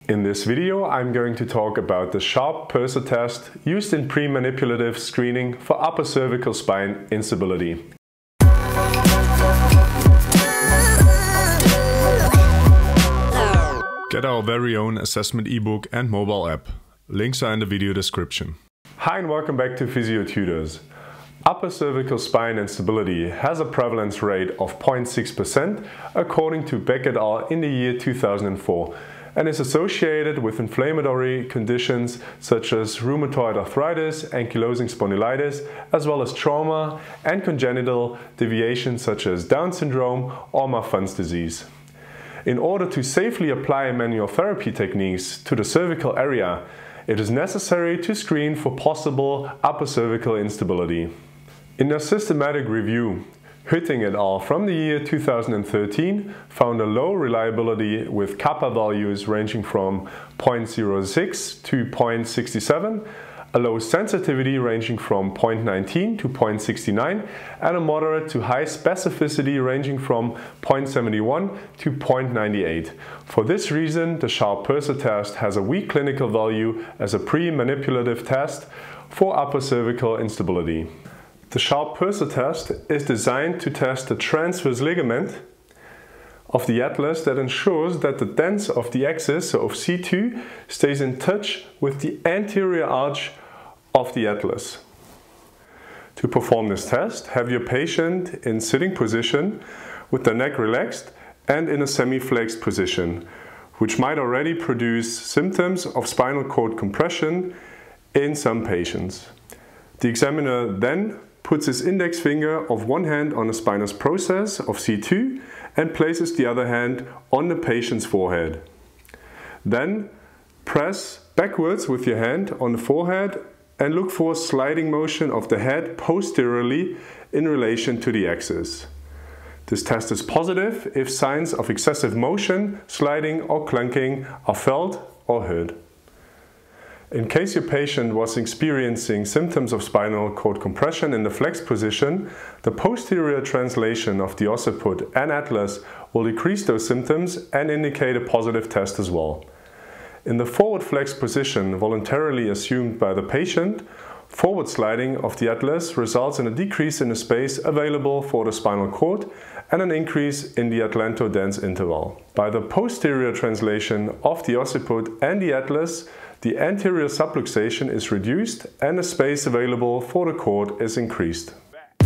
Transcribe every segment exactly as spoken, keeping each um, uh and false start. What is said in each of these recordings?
In this video, I'm going to talk about the sharp purser test used in pre-manipulative screening for upper cervical spine instability. Get our very own assessment ebook and mobile app. Links are in the video description. Hi and welcome back to Physiotutors. Upper cervical spine instability has a prevalence rate of zero point six percent according to Beck et al. In the year two thousand four and is associated with inflammatory conditions such as rheumatoid arthritis, ankylosing spondylitis, as well as trauma and congenital deviations such as Down syndrome or Marfan's disease. In order to safely apply manual therapy techniques to the cervical area, it is necessary to screen for possible upper cervical instability. In their systematic review, Hütting et al. From the year two thousand thirteen found a low reliability with kappa values ranging from zero point zero six to zero point six seven, a low sensitivity ranging from zero point one nine to zero point six nine, and a moderate to high specificity ranging from zero point seven one to zero point nine eight. For this reason, the sharp purser test has a weak clinical value as a pre-manipulative test for upper cervical instability. The sharp purser test is designed to test the transverse ligament of the atlas that ensures that the dens of the axis, so of C two, stays in touch with the anterior arch of the atlas. To perform this test, have your patient in sitting position with the neck relaxed and in a semi-flexed position, which might already produce symptoms of spinal cord compression in some patients. The examiner then puts his index finger of one hand on the spinous process of C two and places the other hand on the patient's forehead. Then press backwards with your hand on the forehead and look for a sliding motion of the head posteriorly in relation to the axis. This test is positive if signs of excessive motion, sliding or clunking are felt or heard. In case your patient was experiencing symptoms of spinal cord compression in the flexed position, the posterior translation of the occiput and atlas will decrease those symptoms and indicate a positive test as well. In the forward flexed position voluntarily assumed by the patient, forward sliding of the atlas results in a decrease in the space available for the spinal cord and an increase in the atlanto-dens interval. By the posterior translation of the occiput and the atlas, the anterior subluxation is reduced and the space available for the cord is increased.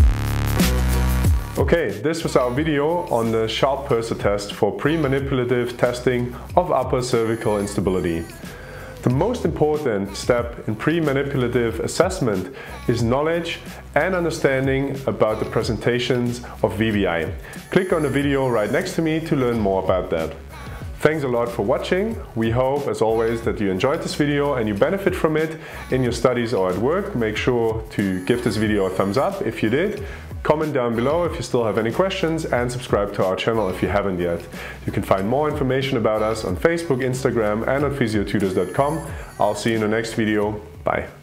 Okay, this was our video on the sharp purser test for pre-manipulative testing of upper cervical instability. The most important step in pre-manipulative assessment is knowledge and understanding about the presentations of V B I. Click on the video right next to me to learn more about that. Thanks a lot for watching. We hope, as always, that you enjoyed this video and you benefit from it in your studies or at work. Make sure to give this video a thumbs up if you did. Comment down below if you still have any questions and subscribe to our channel if you haven't yet. You can find more information about us on Facebook, Instagram and on physiotutors dot com. I'll see you in the next video. Bye.